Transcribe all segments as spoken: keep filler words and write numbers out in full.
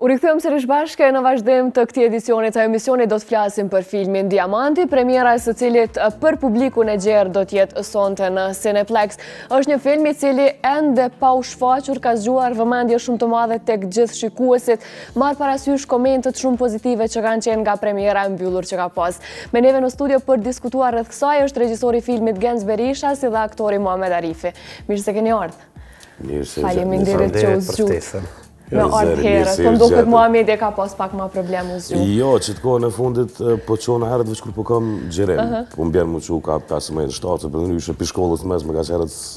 U rikthehëm sërish bashkë në vazhdim të këtij edicioni të emisionit do të flasim për filmin Diamanti, premiera e së cilit për publikun e gjerë do të jetë sonte në Cineplex. Është një film i cili ende pa u shfaqur ka zgjuar vëmendje shumë të madhe tek gjithë shikuesit, marr parasysh komentet shumë pozitive që kanë qenë nga premiera e mbyllur që ka pas. Me neve në studio për diskutuar rreth kësaj është regjisori i filmit Genz Berisha si dhe aktori Muhamet Arifi. Mirë se keni ardhur. Mirë se Faleminderit që u zgjut. Me ardhë herë, të ndoket Muhamet e ka pas pak ma problem u zgju. Jo, që të kohën e fundit po qonë herët vëç kur po kam gjerim. Po mbjerë mu që ka pesëmbëdhjetë shtatë, për në nyshe për shkollës mes me ka që herët...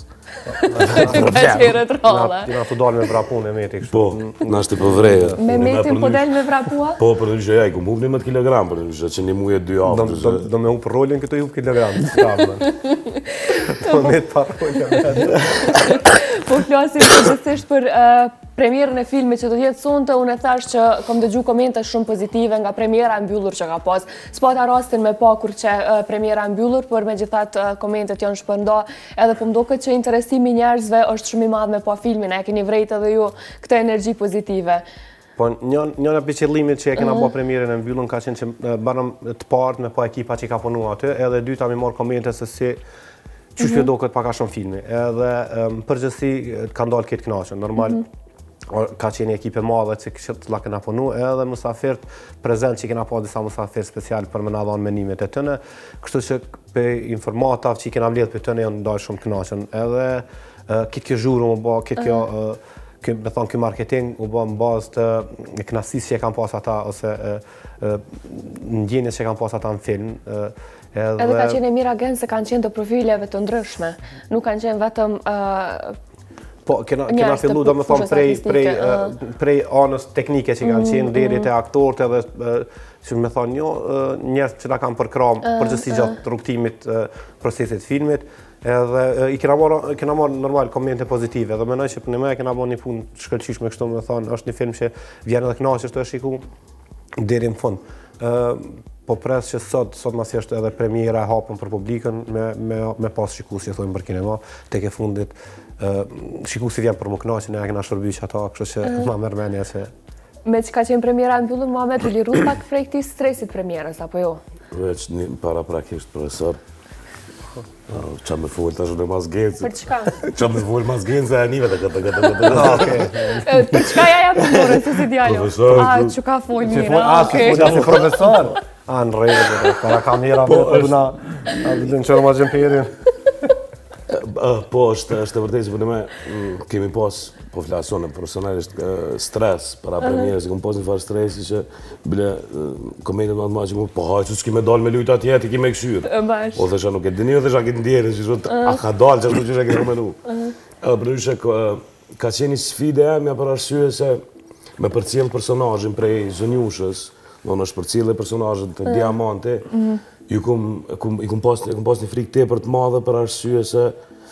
Ka që herët rolla. Tina të dalë me vrapun e meti kështu. Po, në ashtë i për vrejë. Me metin po del me vrapua? Po, për në nyshe ja, i ku mu një mëtë kilogram, për në nyshe që një muje dy avë. Do me upë rolin këto i upë kilogram. Do me të parolin. Po flasim përgjithsisht për premierën e filmit që do të jetë sonte, unë e thash që kom dëgju komente shumë pozitive nga premiera e mbyllur që ka pas. S'pata rastin me pa kur që premiera e mbyllur, por megjithatë komentet janë shpërnda, edhe po mdoket që interesimi i njerëzve është shumë i madh me pa filmin, e keni vrejt edhe ju këtë energji pozitive. Po një nga qëllimit që e kena bë premierën e mbyllur ka qenë që barëm të partë me pa ekipa që ka punu aty, edhe dyta mi marrë komente se si që shpjo do këtë paka shumë filmi, edhe përgjësi ka ndalë këtë knaqën, normal ka qenë ekipe madhe që kështë la këna punu, edhe mësafirt prezent që kena pa disa mësafirt special për më në adhanë menimet e tëne, kështu që për informatav që i kena vledhë për tëne janë ndalë shumë knaqën, edhe kitë kjo zhuru më ba, kitë kjo, me thonë kjo marketing u ba në bazë të knasis që e kam pas ata, ose ndjenjes që e kam pas ata në film. Edhe ka qenë e mira Genz se kanë qenë të profileve të ndryshme, nuk kanë qenë vetëm po, kena fillu do me thonë prej anës teknike që kanë qenë, deri të aktorët edhe, që me thonë njo, njerës që ta kanë përkram përgjësi gjatë rrugtimit procesit filmit, edhe i kena marrë normal komente pozitive, edhe menoj që për në me kena marrë një punë shkëllqish me kështu me thonë, është një film që vjen edhe knaqës të shiku deri në fund. Po pres që sot, sot mas jeshtë edhe premiera e hapën për publikën me pas shikusi, thojmë për kinema, tek e fundit shikusi vjen për më knaqën e e kena shërby që ata, kështu që ma mërmenja që... Me që ka qenë premiera e mbyllur, Muhamet u liru pak prej këtij stresit premierës, apo jo? Veç një para prakisht profesor. Qa me full të ashtë në mas Genz. Për qka? Qa me full mas Genz e anive të këtë këtë këtë këtë. Për qka ja ja përmore, si si djallo? Profesor. A, që ka full mira, A, që full si profesor? A, në rejë, para kamera me përna, a në qërë ma gjempirin. Po, është e vërtej që për në me kemi pas, po flasone profesionalisht, stres para premierës, kemi pas një farë stresi që bile komendet më atë ma që mu, po haj, që s'ki me dalë me lujtë atje, ti ki me këshyrë. O dhe shë nuk e dini, o dhe shë a këtë ndjerë, që shë a ka dalë, që shë që shë a këtë menu. Edhe për nëshë, ka qenë një sfide e mja për arsye se me përcjellë personajin prej zënjushës, në është përcjellë personajin të Diamanti, i kum pas një frikë tepër të madhe për arsye se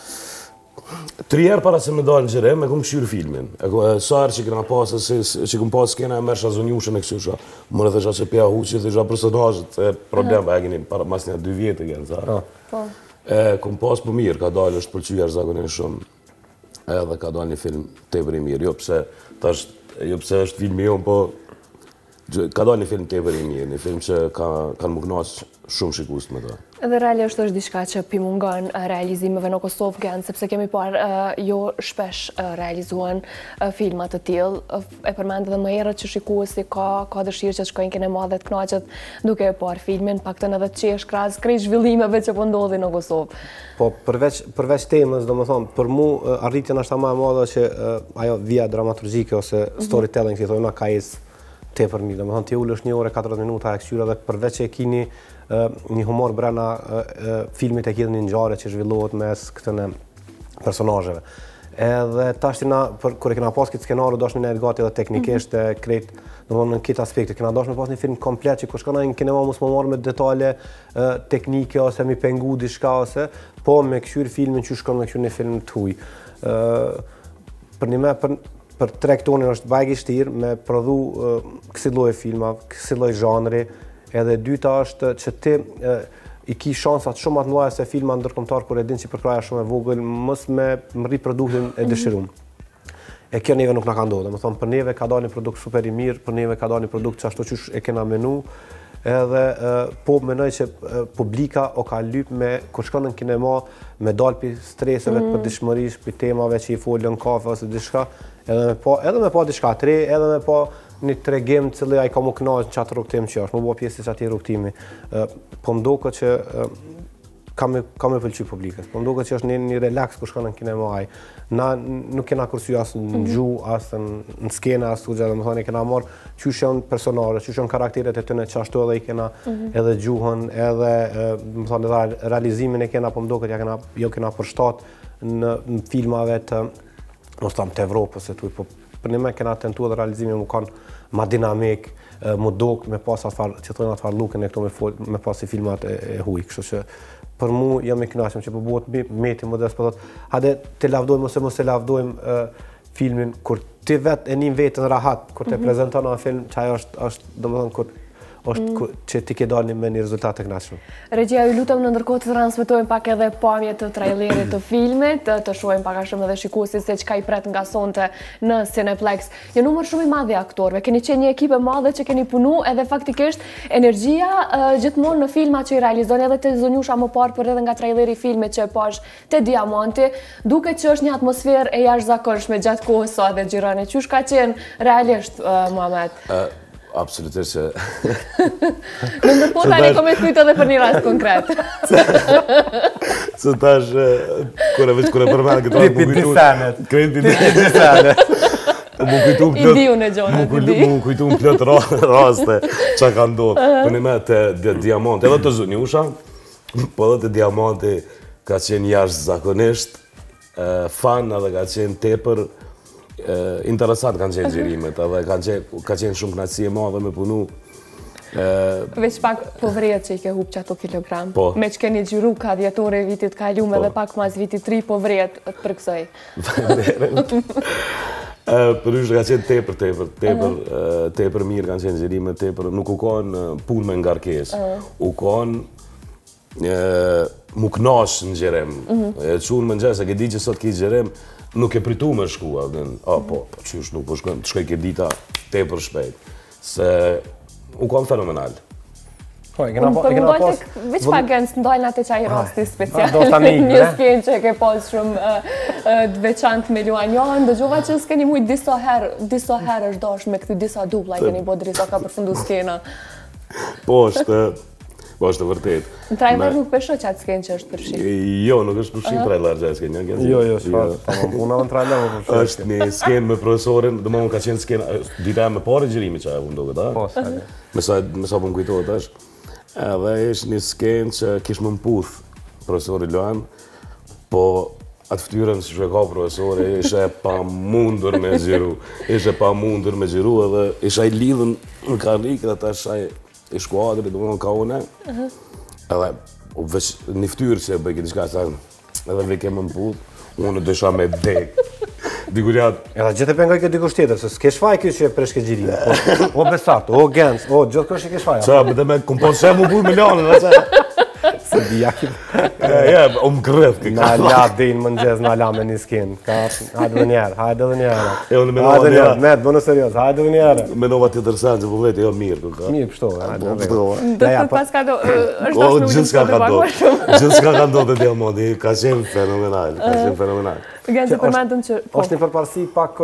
tri herë para se me dalë në gjerim, e kum këshyrë filmin. Sa herë që këna pasë, që kum pasë kena e mërësha zonjushën e kësysha, më në thesha që pja huqë, thesha personajët, e problem, e gini mas një dy vjetë gjenë, sa. E kum pasë për mirë, ka dalë është pëlqyjar zakonin shumë, edhe ka dalë një film tepër i mirë, jo pse është filmi jonë, po ka dalë një film tepër i mirë, një film që kanë më knaqë shumë shikusë me ta. Edhe realisht është diçka që pimungon realizimeve në Kosovë Genz, sepse kemi parë jo shpesh realizuan filmat të tillë. E përmend edhe më herët që shikuesi ka dëshirë që të shkojnë kinema dhe të kënaqet duke e parë filmin, paktën edhe të qesh krahas krejt zhvillimeve që po ndodhin në Kosovë. Po, përveç temës, do më thonë, për mu arritjen është ta më e madhe që ajo vija dramaturgjike ose storytelling, si thojmë na ka isë tepër mirë. Do më thonë, ti ullë është një orë e katërdhjetë minuta e këshyra dhe përveç që e kini një humor brenda filmit e kidhë një ngjarje që zhvillohet mes këtëne personazheve. Edhe tashtina, kër e kena pas këtë skenaru, dosh një nejtë gati edhe teknikisht e krejt, do më në këtë aspekte, kena dosh me pas një film komplet që kër shkona në kinema mos më marrë me detale teknike ose mi pengu diçka ose, po me këshyr filmin që shkon me këshyr një film të huj. Për një me, për tre tonin është bajg i shtirë me prodhu kësi lloj filma, kësi lloj zhanri, edhe dyta është që ti i ki shansat shumë atë mëdha se filma ndërkombëtar kur e din që përkraja shumë e vogël, mos me rri produktin e dëshiruar. e kjo neve nuk na ka ndodhur. Domethënë për neve ka dalë një produkt super i mirë, për neve ka dalë një produkt që ashtu që e kena menu, edhe po menoj që publika o ka lyp me kur shkon në kinema me dalë pi streseve të përditshmërisë, pi temave që i folën kafe ose diçka, edhe me pa edhe me pa diçka të re, edhe me pa një tregim të cili ai ka më kënaqur çat rrugtim që është, më bë pjesë çati rrugtimi. Po mdoket që ka me ka me pëlqy publikës. Po mdoket që është një, një relaks kur shkon në kinema ai. Na nuk kena kursy as në gjuhë, as në skenë, as kujt, domethënë kena marr qysh janë personazhe, qysh janë karakteret e tyre që ashtu edhe i kena edhe gjuhën, edhe domethënë edhe realizimin e kena, po mdoket ja kena jo kena përshtat në, në filmave të mos tam të Evropës se tu, po për ne kena tentuar dhe realizimin më kanë ma dinamik, më dok me pas atë që thonë atë lukën e këto me fol, me pas i filmat e, e huaj, kështu që për mu jam i kënaqur që po bëhet meti modest, po thotë, hajde të lavdojmë ose mos të lavdojmë filmin kur ti vetë e nin vetën rahat, kur të prezanton një film që ajo është është domethënë kur është që ti ke dalë me një rezultat të kënaqshëm. Regjia, ju lutem në ndërkohë të transmetojmë pak edhe pamje të trailerit të filmit, të shohim pak a shumë edhe shikuesit se çka i pret nga sonte në Cineplex. Një numër shumë i madh i aktorëve, keni qenë një ekip e madhe që keni punu edhe faktikisht energjia gjithmonë në filma që i realizoni, edhe te zonjusha më parë, por edhe nga traileri i filmit që e pash te Diamanti, duket që është një atmosferë e jashtëzakonshme gjatë kohës së edhe xhironi. Qysh ka qenë realisht, Muhamet? Absolutisht që... Në ndërkohë tani kom e kujt edhe për një rast konkret. Se tash, kur e veç kur e përmend këto më kujtu. Kredi disanet. Më kujtu plot. I diu në gjonë. Më kujtu plot raste çka ka ndodhur. Po ne me të Diamanti, edhe të Zonjusha, po edhe të Diamanti ka qenë jashtëzakonisht fan edhe ka qenë tepër interesant kanë qenë xhirimet, edhe kanë qenë ka qenë shumë kënaqësi e madhe me punu. Veç pak po vrejet që i ke hup që ato kilogram. Po. Me që keni gjyru ka djetore vitit kaluam edhe pak mas vitit tri po vrejet të përksoj. Për ishtë ka qenë tepër, tepër, tepër, tepër mirë kanë qenë xhirimet, tepër, nuk u kanë punë me ngarkes, u kanë mu knash në xhirim. Çun më ngjas, e ke di që sot ke xhirim, nuk e pritu me shkua, a po, po qysh nuk po shkojnë, të shkoj ke dita tepër shpejt, se u kam fenomenal. Po, e kena pas... Veç pa gënës të ndojnë atë qaj rasti special, një skenë që e ke pas shumë të veçant me Luan Johan, dëgjova që s'keni mujt disa herë, disa herë është dash me këty disa dubla, i keni bo drisa ka përfundu skena. Po, është... Po, është të vërtet. Në trailer nuk pesho që atë skenë që është përshim? Jo, nuk është përshim trailer që atë skenë. Jo, jo, shfarë. Una në trailer më përshim. është një skenë me profesorin, dhe më ka qenë skenë, dita e me pare gjërimi që ajo më ndoket, a? Po, s'ka. Me sa për më kujtojt është. Edhe ishtë një skenë që kish më mputh profesori Luan, po atë ftyrën që shve ka profesori, ishe pa mundur me gjiru. Ishe pa mundur me gjiru edhe ishe i lidhën në karikë dhe ta ishe i shkuadrit, do më në ka une, edhe veç një ftyrë që e bëjke diçka, edhe ve kemë më puth, unë dësha me dek, dikurjat. Edhe gjithë e pengoj këtë dikush tjetër, se s'ke shfaj kjo që e preshke gjirime, o besat, o gens, o gjithë kështë e ke shfaj. Qa, bëte me kumpon që e më puth me lanë, dhe që? Se dijakim. Ja, o më kërëth këtë. Na la din më nxez, na la me një skenë, hajde dhe njerë, hajde dhe njerë. E unë me nova njerë. Med, bënë serios, hajde dhe njerë. Me nova të tërsen që po vete, jo mirë. Mirë, pështo, hajde dhe njerë. Dhe për pas ka do, është O, ashtë gjithë s'ka ka do, gjithë s'ka ka do të Diamanti, ka qenë fenomenal, ka qenë fenomenal. Gënë të përmendëm që... është një përparësi pak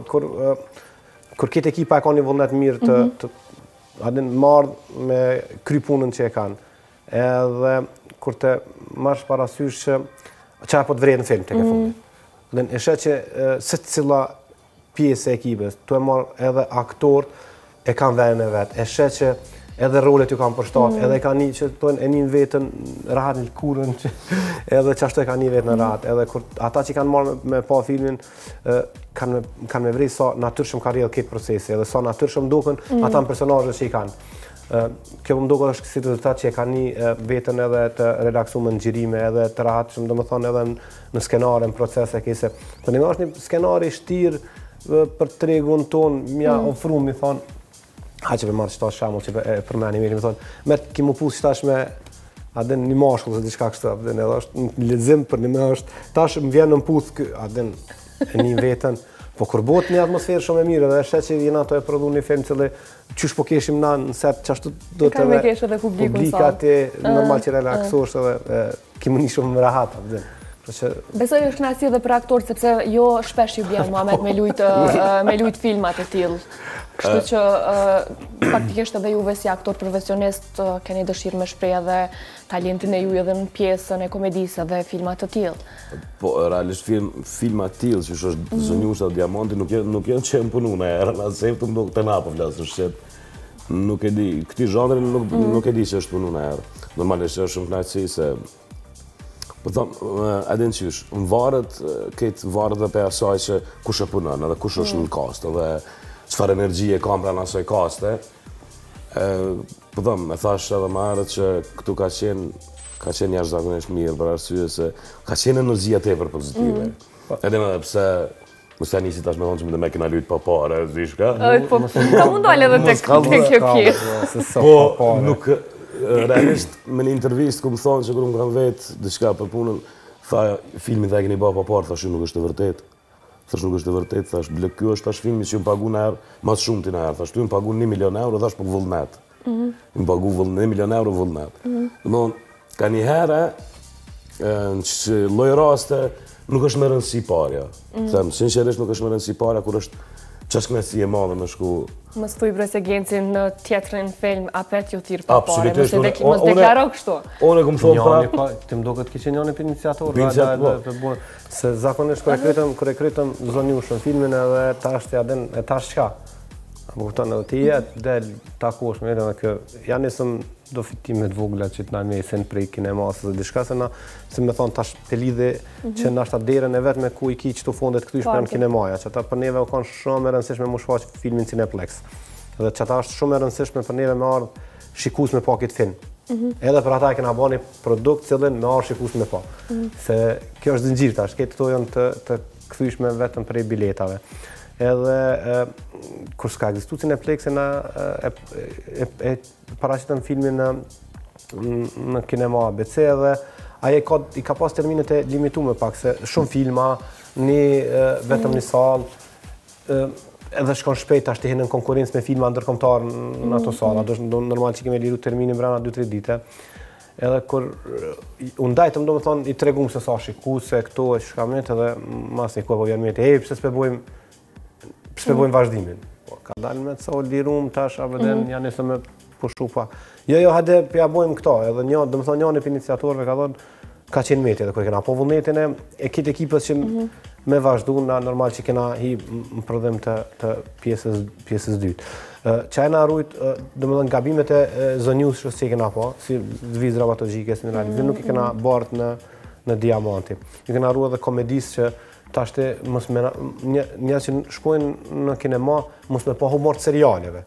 kur këtë ekipa e ka një vullnet mirë të adin marrë me kry punën që e kanë. Edhe kur të marrësh parasysh që që po të vrejë në film të ke fundit. Dhe e shet që se cila pjesë e ekipës, të e marrë edhe aktor e kanë vejnë e vetë, e shet që edhe rolet ju kanë përshtat, edhe ka një që të e një vetën rahat një kurën, edhe që ashtu e ka një vetë në rahat, edhe kur ata që kanë marrë me pa filmin, kanë me vrej sa natyrshëm ka rrjedhë këtë procesi, edhe sa natyrshëm duken ata në personazhet që i kanë. Kjo më duket është si rezultat që e ka një vetën edhe të relaksuar në xhirime, edhe të rahatshëm, domethënë edhe në skenare, në procese kese. Po ne është një skenar i shtirë për tregun ton, mja ofru mi thon, ha që për marrë qëta shamull që e përmeni mirë, mi thonë, me të kimu pusë qëtash me adin një mashkull, se diçka kështë, adin edhe është në lezim për një me është, tash më vjenë në mputh, adin e një vetën, Po kur bëhet një atmosferë shumë e mirë, edhe shet që jena ato e prodhu një film cili qysh po keshim na në set që ashtu do të edhe kesh edhe publikun sa. Publika normal që relaksosh edhe ki më një shumë më rahat. Besoj është kënaqësi edhe për aktorë, sepse jo shpesh ju bjen Muhamet me lujt me lujt filmat e tillë. Kështu që faktikisht edhe juve si aktor profesionist keni dëshirë me shpreh edhe talentin e juaj edhe në pjesën e komedisë dhe filmat të tillë. Po realisht film filma të tillë që është Zonjusha Diamanti nuk janë nuk janë që më punu në erë, në septum nuk të na po flasë shqip. Nuk e di, këti zhanri nuk, nuk e di që është punu në erë. Normalisht është shumë kënaqësi se po thëmë, edhin qysh, më varet, këtë varet dhe pe asaj që kush e punon, edhe kush është në kast, edhe qëfar energjie kam pra në asaj kaste. Po thëmë, e thash edhe më herët që këtu ka qenë, ka qenë jashtëzakonisht mirë, për arsye se ka qenë energjia tepër pozitive. Edhe edhe pse, mos ta nisi tash me thonë që më dhe me kena lujt pa pare, zish ka? Po, ka mundale edhe të kjo pjesë. Po, nuk, realisht me një intervist ku më thonë që kërë më kanë vetë diçka për punën, tha filmin dhe e keni ba pa parë, thash nuk është e vërtet. Thash nuk është e vërtet, thash ble kjo është tash filmi që më pagu në erë, mas shumë ti në erë, thash tu më pagu një milion euro, thash po vullnet. Më pagu një milion euro vullnet. Domthon, ka një herë, në që lloj raste, nuk është më rëndësi parja. Them, sinqerisht nuk është më rëndësi parja kur është çast kënaqësi e madhe me shku. Mos thuj Bresegencin në teatrin film apet ju thirr pa parë, Absolutisht. mos deklaro kështu. Unë kom thonë pra, ti më duket që njëri për iniciator, se zakonisht kur e kritëm, kur e kritëm Zonjushën filmin edhe tash ti adën e tash çka. Më kupton edhe ti jetë del takosh me edhe kë janë nisëm do fitime të vogla që të na mesin prej kinemas dhe diçka se na si më thon tash të lidhe që na shta derën e vet me ku i ki çto fondet kthysh pranë kinemaja, që ata për neve u kanë shumë e rëndësishme më shfaq filmin Cineplex. Dhe që ata është shumë e rëndësishme për neve me ardh shikues me pa këtë film. Edhe për ata që na bani produkt cilën me ardh shikues me pa. Se kjo është zinxhir tash, këto këto janë të të kthyshme vetëm prej biletave. Edhe kur s'ka ekzistuar Cineplex na e paraqitëm filmin në në kinema A B C edhe ai ka i ka pas terminet e limituar pak se shumë filma një vetëm një sallë edhe shkon shpejt tash të hinë në konkurrencë me filma ndërkombëtar në ato salla, do normal që kemi liru terminin brenda dy tre ditë. Edhe kur u ndajtëm domethënë i treguam se sa shikuese këto e shkamet edhe mas një kohë po vjen me te, pse s'pe bëjmë pse bëjmë vazhdimin. Po ka dalë me ca lirum tash abeden janë se me pushu pa. Jo jo hade pja bëjmë këto, edhe një, domethënë njëri për iniciatorëve ka thonë ka qenë meti edhe kur kena po vullnetin e e kit ekipës që me vazhduan na normal që kena hi në prodhim të të pjesës pjesës dytë. Çaj na rujt domethënë gabimet e Zonjushës që kena po, si lëviz dramaturgjike në realizim nuk i kena bart në në Diamanti. I kena ruar edhe komedisë që tash të mos me njerëz që shkojnë në kinema mos me pa humor të serialeve.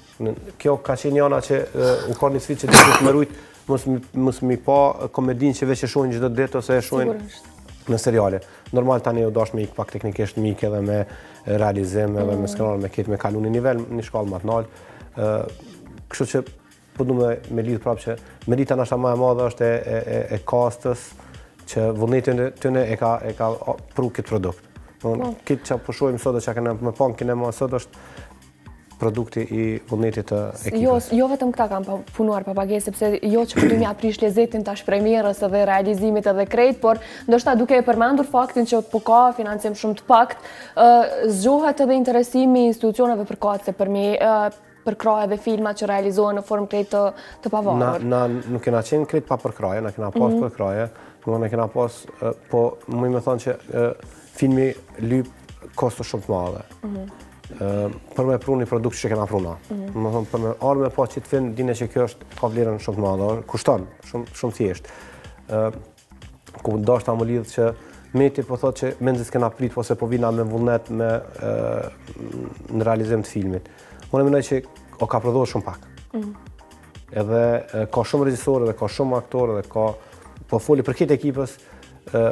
Kjo ka qenë njëna që u ka një sfidë që duhet më rujt mos mos mi pa komedinë që veç e shohin çdo ditë ose e shohin në seriale. Normal tani u dash me ik pak teknikisht mik edhe me realizim edhe me skenar me këtë me kalu në nivel në shkallë më të lartë. Kështu që po du me me lidh prapë që merita nashta më e madhe është e e e kastës që vullnetin tëne e ka e ka pru këtë produkt. Domthonë këtë që po shohim sot që kanë më pan kinema sot është produkti i vullnetit të ekipit. Jo, jo vetëm këta kanë punuar pa pagesë, sepse jo që do mja prish lezetin tash premierës edhe realizimit edhe krejt, por ndoshta duke e përmendur faktin që po ka financim shumë të pakt, zgjohet edhe interesimi i institucioneve përkatëse për me përkraje dhe filma që realizohen në formë krejt të, të pavarur. Na, na nuk kena qenë krejt pa përkraje, na kena pas mm -hmm. përkraje, ne kena pas, po më me thonë që filmi lyp kosto shumë të madhe. Mm -hmm. Për me pru një produkt që kena pruna. Mm -hmm. Më thonë, për me arme pa që të film, dine që kjo është ka vlerën shumë të madhe, kushton, shumë, shumë thjesht. Ku dash ta më lidh që Meti po thotë që menzis kena prit, po se po vina me vullnet me në realizim të filmit. Unë mendoj që o ka prodhuar shumë pak. Mm. Edhe e, ka shumë regjisorë dhe ka shumë aktorë dhe ka po foli për këtë ekipës e,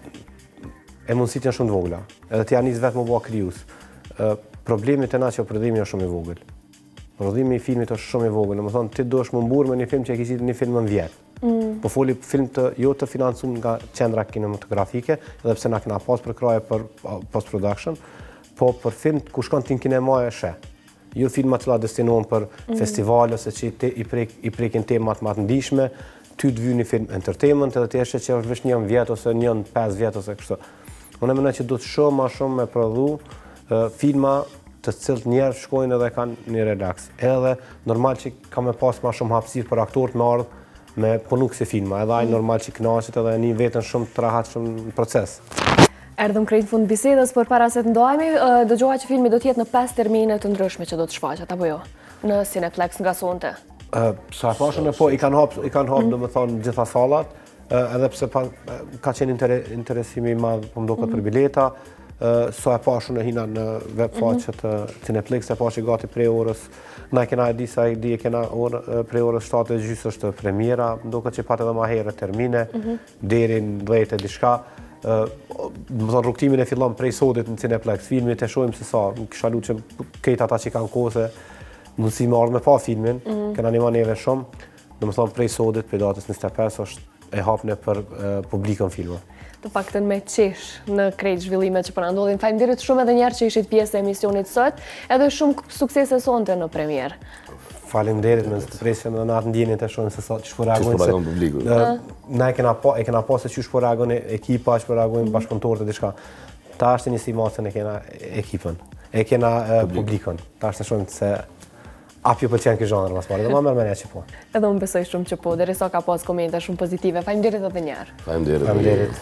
e mundësit janë shumë të vogla. Edhe ti janis vetë më bua krijues. Problemi te na që prodhimi është shumë i vogël. Prodhimi i filmit është shumë i vogël. Domethënë ti duhesh më mburr me një film që e ke qenë një film më vjet. Mm. Po foli film të jo të financuar nga qendra kinematografike, edhe pse na kena pas përkraje për post production. po për film ku shkon ti në kinema e sheh. Jo filma që la destinohen për festivale, ose që i, prek, i prekin temat më të ndihshme, ty të vjen një film entertainment edhe ti e sheh që është vetëm një vjet ose një pesë vjet ose kështu. Unë mendoj që do të shoh më shumë me prodhu uh, filma të cilët njerëz shkojnë edhe kanë një relax. Edhe normal që ka me pas më shumë hapësirë për aktorët me ardh me punu kësi filma, edhe ai normal që kënaqet edhe një veten shumë të rahatshëm në proces. Erdhëm krejt fund bisedës, por para se të ndohemi, dëgjoha që filmi do të jetë në pesë termine të ndryshme që do të shfaqet, apo jo? Në Cineplex nga sonte. Uh, sa e pashën e po, i kanë hapë, i kanë hapë, do më thonë, gjitha salat, uh, edhe pse pa, ka qenë inter, interesimi i madh, po më duket për bileta. Uh, sa e pashën e hina në web faqet të Cineplex, e pashë gati prej orës, na kena e di sa i di e kena orë, prej orës shtatë e gjysë është premiera, më duket që pat edhe ma herë termine, deri në dhjetë e diçka. Uh, më thonë, rrugtimin e fillon prej sotit në Cineplex, filmit e shohim se sa, kisha lu që kejt ata që kanë kose, mundësi me ardhë me pa filmin, mm -hmm. kena një maneve shumë, do më thonë prej sotit, prej datës njëzet e pesë, është e hapne për uh, publikën filma. Të paktën me qesh në krejt zhvillimet që përna ndodhin. Faleminderit shumë edhe njerë që ishit pjesë e emisionit sot, edhe shumë suksese sonte në premier. Faleminderit, me të presjem edhe në atë ndjenit e shohin se sa që shpo reagojnë. Që shpo reagojnë publiku. Ne e kena pa, e kena pa se që shpo reagojnë ekipa, që shpo reagojnë bashkëpunëtorët e diçka. Ta është një simatën e kena ekipën, e kena publikën. Ta është në shohin se apjo pëlqen ky zhanër mas pari, dhe ma mërë menja që po. Edhe unë besoj shumë që po, derisa ka pas komente shumë pozitive. Faleminderit edhe njerë. Faleminderit. Faleminderit.